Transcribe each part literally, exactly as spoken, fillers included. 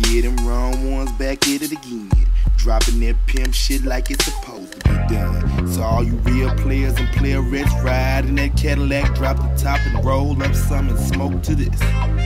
Yeah, them wrong ones back at it again. Dropping that pimp shit like it's supposed to be done. So all you real players and player reps ride in that Cadillac, drop the top and roll up some and smoke to this.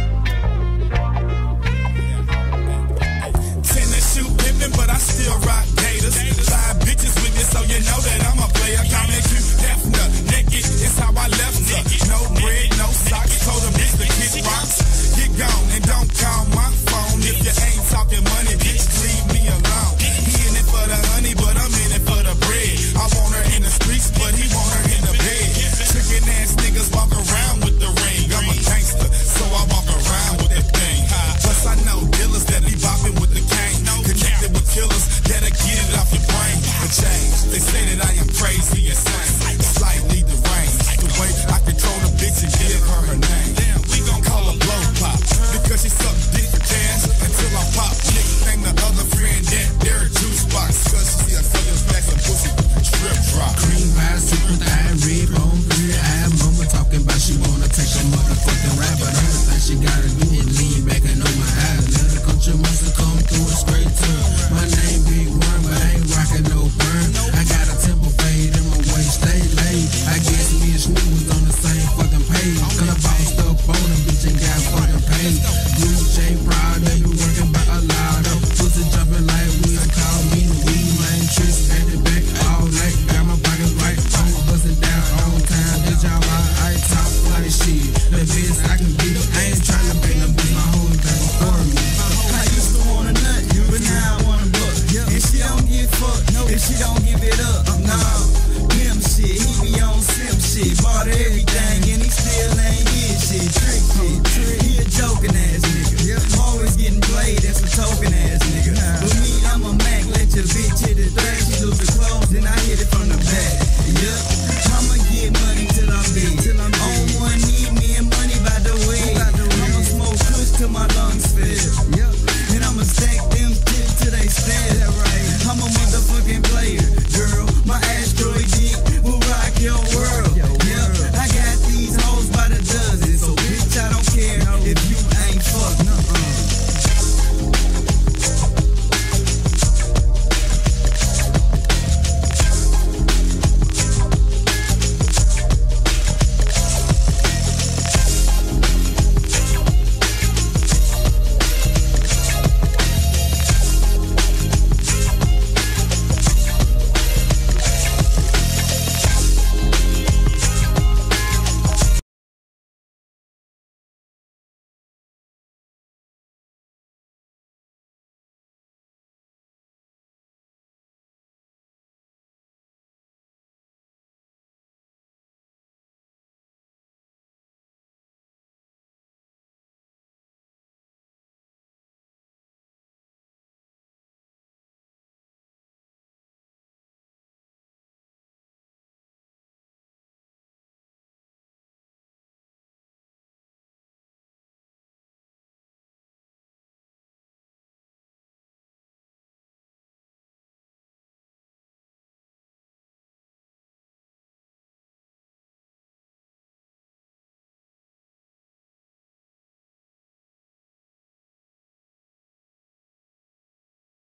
Tennis shoe pimpin', but I still rock gators. Five bitches with me, so you know that I'm a player. Call me Q, Hefner, naked, it's how I left her. No bread, no socks, told her bitch to kick rocks. Get gone and don't call my phone if you ain't talking money, bitch, leave me alone. He in it for the honey, but I'm in it for the bread. I want her in the streets, but he want her in the bed. Trickin' ass niggas walk around with the ring. I'm a gangster, so I walk around with that thing. Plus I know dealers that be bopping with the cane. Connected with killers that'll get it off your brain. For change, they say that I am crazy and insane. Slightly deranged, the way I control the bitch and give her her name. Damn, we gon' call her blow pop, because she suck dick for cash until I pop. Nickname the other friend that they're a juice box, cause she a few stacks of pussy strip drop. Green pie, super thigh, red bone, three eye. Mama talking about she wanna take a motherfucking ride, but only thing she gotta do is lean back and on my eyes. Let the country muscle come through it straight to my name Big Worm, but I ain't rockin' no burn. I got a temple fade in my waist, stay laid. I guess me and Snoop was on the same fucking page. Cause I bossed up on a bitch and got fucking paid. Blue chain proud, they be working by a loud up. Pussy jumping like we'll call me the weed man. Tricks at the back all night. Got my pockets right, I'm bustin' down all time. Bitch, y'all I ain't talk like shit. The best I can be. I ain't tryna bring no bitch, my whole thing for me. I used to want a nut, but now I want a buck. And she don't get fucked if she don't give it up. Nah, him shit, he be on sim shit. Bought everything and he still ain't get shit. Trick shit, he a joking ass nigga. Always getting played as a token ass nigga. But me, I'm a Mac, let your bitch hit the third. She lose her clothes, then I hit it from the back. Yup, I'ma get money till I'm big. On one knee, me and money by the way. I'ma smoke kush till my lungs fill. And I'ma stack